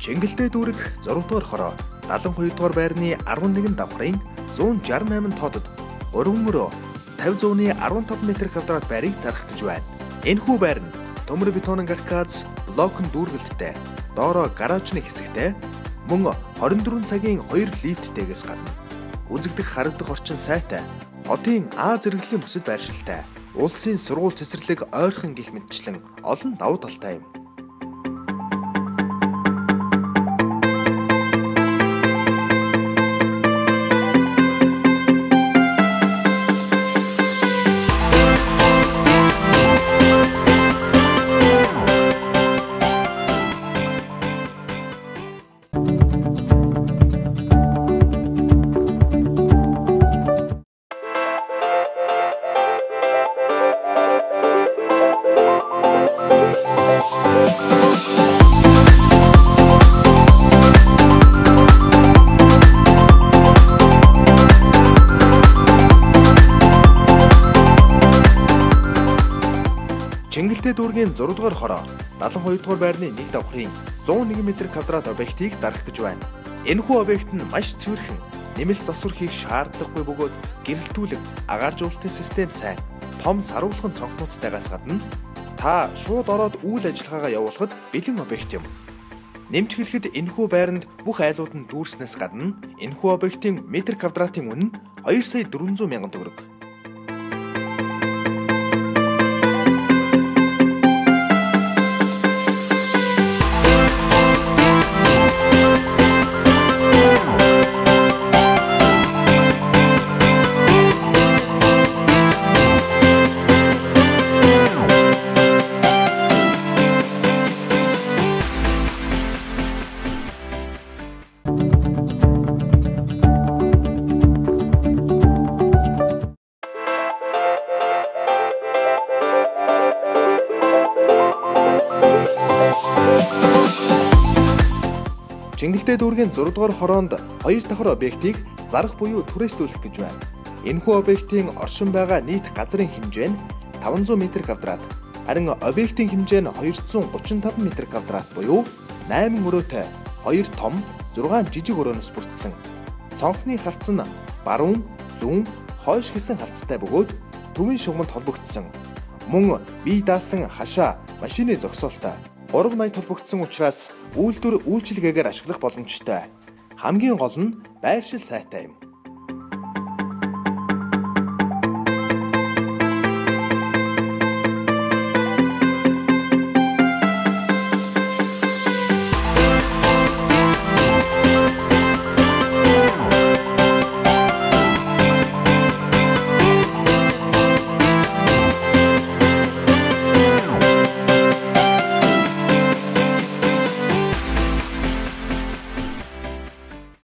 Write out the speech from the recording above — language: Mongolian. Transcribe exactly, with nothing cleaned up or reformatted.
Чингэлтэй дүүрэг зураг дугаар хороо далан хоёр дугаар байрны арван нэгэн давхрын зуун шестьдесят восемь тоодод гурван мөрөө пятьдесят зууны арван таван метр квадрат байрыг зарах гэж байна. Энэхүү байр нь төмөр бетонын каркас блокн дүүргэлттэй, доороо гаражны хэсэгтэй, мөн хорин дөрвөн цагийн хоёр лифттэйгээс гадна үзэгдэх харагдах орчин сайтай, хотын А зэрэглэлийн бүсэд байршилтай, улсын сургууль цэцэрлэг ойрхон гих мэтчлэн олон давуу талтай юм. Чингэлтэй дүүргийн зураг дугаар хороо дадлан хоёр дугаар байрны нэг давхрын зуун нэгэн метр квадрат объектыг зарах гэж байна. Энэхүү объект нь маш цэвэрхэн, нэмэлт засвар хийх шаардлагагүй бөгөөд гэрэлтүүлэг, агааржуулалтын систем сайн, том саруулхан цонхнуудтайгаас гадна та шууд ороод үйл ажиллагаагаа явуулахад бэлэн объект юм. Нэмж хэлэхэд энэхүү байранд бүх айлууд нь дүүрснээс гадна энэхүү объектын метр квадратын үнэ нь хоёр сая дөрвөн зуун мянган төгрөг. Чингэлтэй дүүргийн зураг дугаар хороонд хоёр давхар объектыг зарах буюу түрээслүүлэх гэж байна. Энэхүү объектын оршин байгаа нийт газрын хэмжээ нь таван зуун метр квадрат, харин объектын хэмжээ нь двести тридцать пять метр квадрат буюу восемь өрөөтэй, хоёр том, зургаан жижиг өрөөнөөс бүрдсэн. Цонхны харц нь баруун, зүүн, хойш гэсэн харцтай бөгөөд төвийн шугамд холбогдсон. Мөн бие даасан хашаа машины зогсоолтой. Гурав найт холбогдсон учраас үйлдвэр үйлчилгээгээр ашиглах боломжтой. Хамгийн гол нь байршил сайтай юм.